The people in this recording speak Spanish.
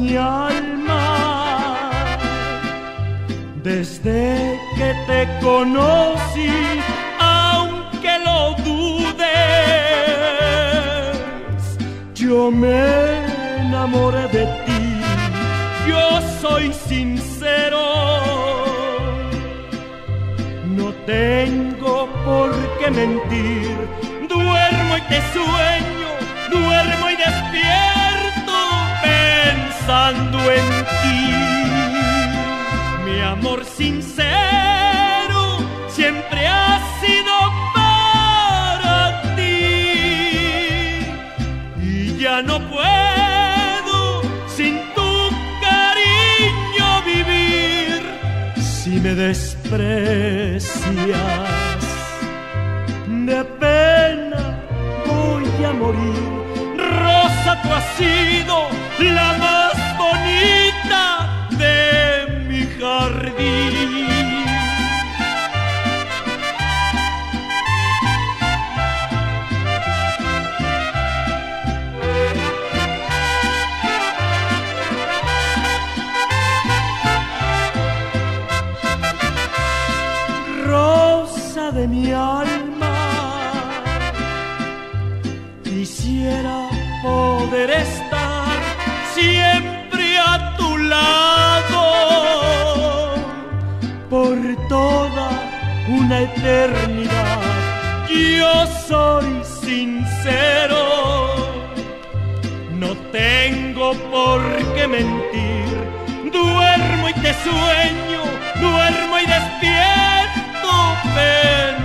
mi alma. Desde que te conocí, aunque lo dudes, yo me enamoré de ti. Yo soy sincero, no tengo por qué mentir. Duermo y te sueño, duermo y despierto pensando en ti. Mi amor sincero siempre ha sido para ti, y ya no puedo sin tu cariño vivir. Si me desprecias, de pena voy a morir. Rosa, tú has sido la más bonita de mi jardín. Rosa de mi alma, quisiera poder estar siempre a tu lado por toda una eternidad. Yo soy sincero, no tengo por qué mentir. Duermo y te sueño, duermo y despierto.